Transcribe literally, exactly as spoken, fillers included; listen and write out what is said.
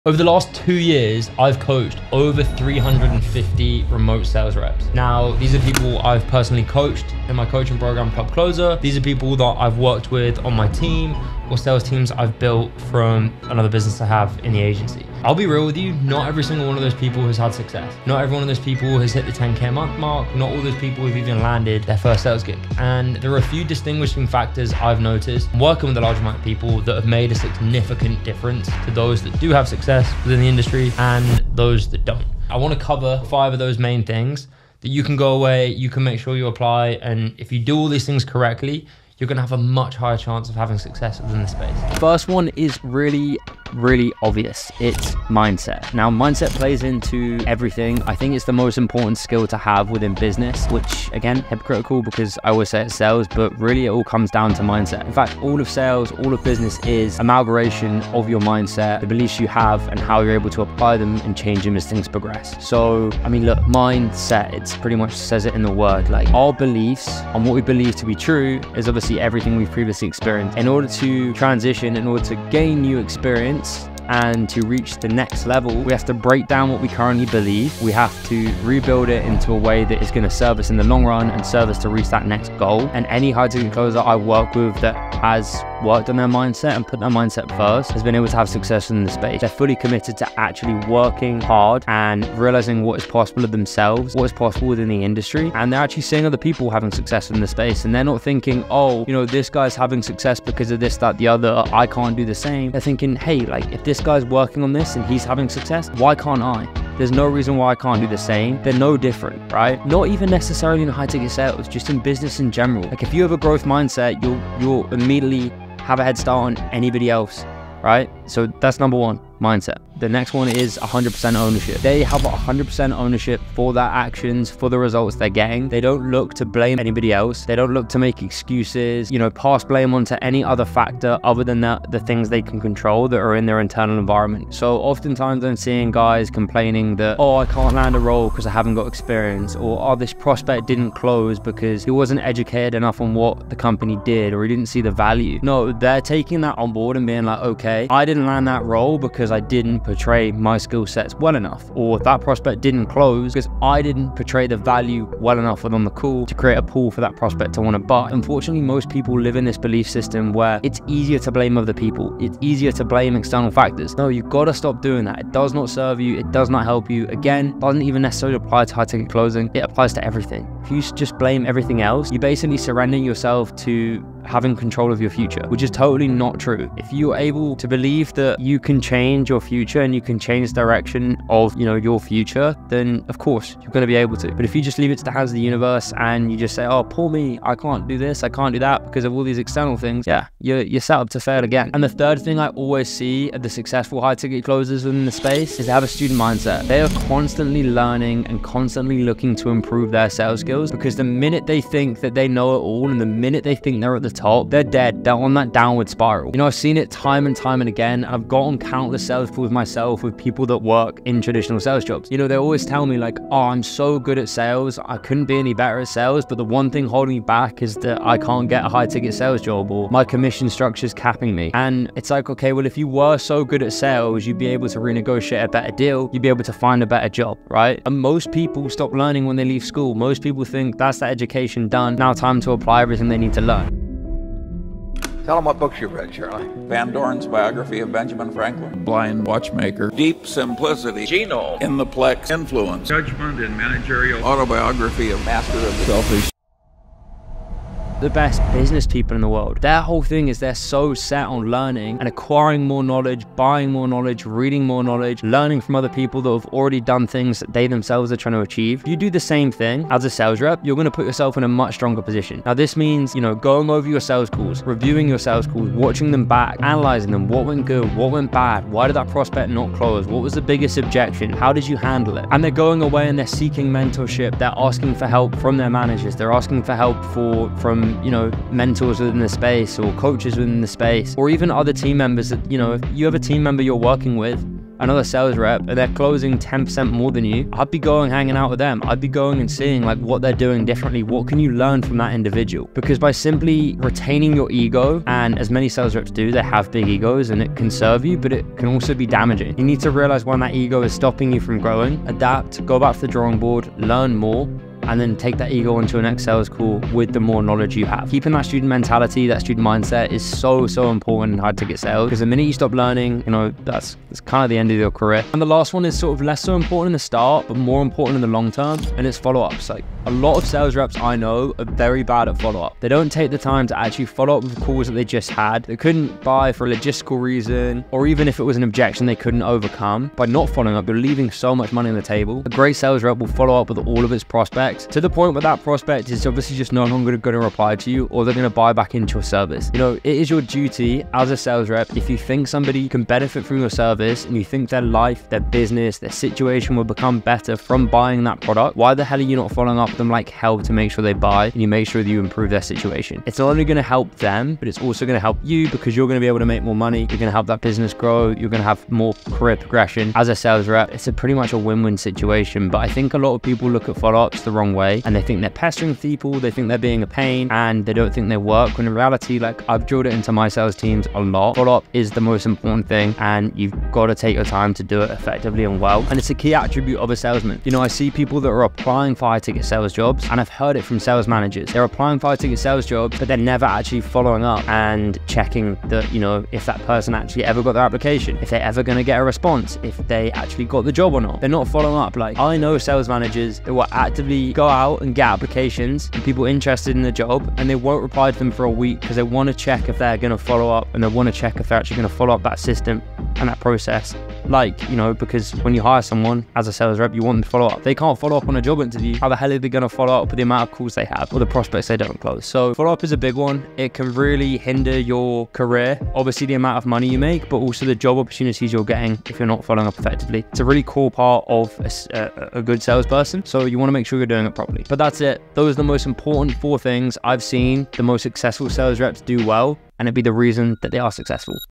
Over the last two years, I've coached over three hundred fifty remote sales reps. Now, these are people I've personally coached in my coaching program, Club Closer. These are people that I've worked with on my team or sales teams I've built from another business I have in the agency. I'll be real with you, not every single one of those people has had success. Not every one of those people has hit the ten K a month mark. Not all those people have even landed their first sales gig. And there are a few distinguishing factors I've noticed working with a large amount of people that have made a significant difference to those that do have success within the industry and those that don't. I want to cover five of those main things that you can go away, you can make sure you apply, and if you do all these things correctly, you're gonna have a much higher chance of having success within the space. First one is really, really obvious. It's mindset. Now, mindset plays into everything. I think it's the most important skill to have within business, which again, hypocritical because I always say it's sales, but really it all comes down to mindset. In fact, all of sales, all of business is amalgamation of your mindset, the beliefs you have and how you're able to apply them and change them as things progress. So, I mean, look, mindset, it's pretty much says it in the word, like our beliefs on what we believe to be true is obviously everything we've previously experienced. In order to transition, in order to gain new experience and to reach the next level, we have to break down what we currently believe. We have to rebuild it into a way that is going to serve us in the long run and serve us to reach that next goal. And any high ticket closer I work with that has worked on their mindset and put their mindset first has been able to have success in the space. They're fully committed to actually working hard and realizing what is possible of themselves, what is possible within the industry, and they're actually seeing other people having success in the space, and they're not thinking, oh, you know, this guy's having success because of this, that, the other, I can't do the same. They're thinking, hey, like if this guy's working on this and he's having success, why can't I? There's no reason why I can't do the same. They're no different, right? Not even necessarily in high ticket sales, just in business in general. Like if you have a growth mindset, you'll you'll immediately have a head start on anybody else, right? So that's number one, mindset. The next one is one hundred percent ownership. They have one hundred percent ownership for their actions, for the results they're getting. They don't look to blame anybody else. They don't look to make excuses, you know, pass blame onto any other factor other than the, the things they can control that are in their internal environment. So oftentimes I'm seeing guys complaining that, oh, I can't land a role because I haven't got experience, or oh, this prospect didn't close because he wasn't educated enough on what the company did, or he didn't see the value. No, they're taking that on board and being like, okay, I didn't land that role because I didn't portray my skill sets well enough, or that prospect didn't close because I didn't portray the value well enough on the call to create a pool for that prospect to want to buy. Unfortunately, most people live in this belief system where it's easier to blame other people. It's easier to blame external factors. No, you've got to stop doing that. It does not serve you. It does not help you. Again, doesn't even necessarily apply to high ticket closing. It applies to everything. If you just blame everything else, you're basically surrendering yourself to having control of your future, which is totally not true. If you're able to believe that you can change your future and you can change the direction of, you know, your future, then of course you're going to be able to. But if you just leave it to the hands of the universe and you just say, oh, poor me, I can't do this, I can't do that because of all these external things, yeah, you're, you're set up to fail again. And the third thing I always see at the successful high ticket closers within the space is they have a student mindset. They are constantly learning and constantly looking to improve their sales skills, because the minute they think that they know it all and the minute they think they're at the top, they're dead. They're on that downward spiral. You know, I've seen it time and time and again. I've gotten countless sales calls myself with people that work in traditional sales jobs. You know, they always tell me like, oh, I'm so good at sales, I couldn't be any better at sales, but the one thing holding me back is that I can't get a high ticket sales job, or my commission structure is capping me. And it's like, okay, well, if you were so good at sales, you'd be able to renegotiate a better deal, you'd be able to find a better job, right? And most people stop learning when they leave school. Most people think that's the education done, now time to apply everything they need to learn. Tell them what books you've read, Charlie. Van Dorn's biography of Benjamin Franklin. Blind Watchmaker. Deep Simplicity. Genome. In the Plex. Influence. Judgment and Managerial. Autobiography of Master of the Selfish. The best business people in the world. Their whole thing is they're so set on learning and acquiring more knowledge, buying more knowledge, reading more knowledge, learning from other people that have already done things that they themselves are trying to achieve. If you do the same thing as a sales rep, you're going to put yourself in a much stronger position. Now, this means, you know, going over your sales calls, reviewing your sales calls, watching them back, analyzing them. What went good? What went bad? Why did that prospect not close? What was the biggest objection? How did you handle it? And they're going away and they're seeking mentorship. They're asking for help from their managers. They're asking for help for from you know, mentors within the space or coaches within the space, or even other team members that, you know, if you have a team member you're working with another sales rep and they're closing ten percent more than you, I'd be going hanging out with them. I'd be going and seeing like what they're doing differently. What can you learn from that individual? Because by simply retaining your ego, and as many sales reps do, they have big egos and it can serve you, but it can also be damaging. You need to realize when that ego is stopping you from growing, adapt, go back to the drawing board, learn more, and then take that ego into a next sales call with the more knowledge you have. Keeping that student mentality, that student mindset is so, so important in high ticket sales, because the minute you stop learning, you know, that's, that's kind of the end of your career. And the last one is sort of less so important in the start, but more important in the long term, and it's follow-ups. Like a lot of sales reps I know are very bad at follow-up. They don't take the time to actually follow up with calls that they just had. They couldn't buy for a logistical reason, or even if it was an objection they couldn't overcome. By not following up, you're leaving so much money on the table. A great sales rep will follow up with all of its prospects to the point where that prospect is obviously just no longer going to reply to you, or they're going to buy back into your service. You know, it is your duty as a sales rep, if you think somebody can benefit from your service and you think their life, their business, their situation will become better from buying that product, why the hell are you not following up with them like hell to make sure they buy and you make sure that you improve their situation? It's not only going to help them, but it's also going to help you, because you're going to be able to make more money. You're going to help that business grow. You're going to have more career progression as a sales rep. It's a pretty much a win-win situation. But I think a lot of people look at follow-ups the wrong way, and they think they're pestering people, they think they're being a pain, and they don't think they work, when in reality, like I've drilled it into my sales teams a lot, follow-up is the most important thing, and you've got to take your time to do it effectively and well. And it's a key attribute of a salesman. You know, I see people that are applying for high ticket sales jobs, and I've heard it from sales managers. They're applying for high ticket sales jobs, but they're never actually following up and checking that, you know, if that person actually ever got their application, if they're ever going to get a response, if they actually got the job or not. They're not following up. Like, I know sales managers that will actively go out and get applications and people interested in the job, and they won't reply to them for a week because they want to check if they're going to follow up, and they want to check if they're actually going to follow up that system and that process. Like, you know, because when you hire someone as a sales rep, you want them to follow up. They can't follow up on a job interview. How the hell are they going to follow up with the amount of calls they have or the prospects they don't close? So follow up is a big one. It can really hinder your career. Obviously the amount of money you make, but also the job opportunities you're getting if you're not following up effectively. It's a really core part of a, a, a good salesperson. So you want to make sure you're doing it properly. But that's it. Those are the most important four things I've seen the most successful sales reps do well, and it'd be the reason that they are successful.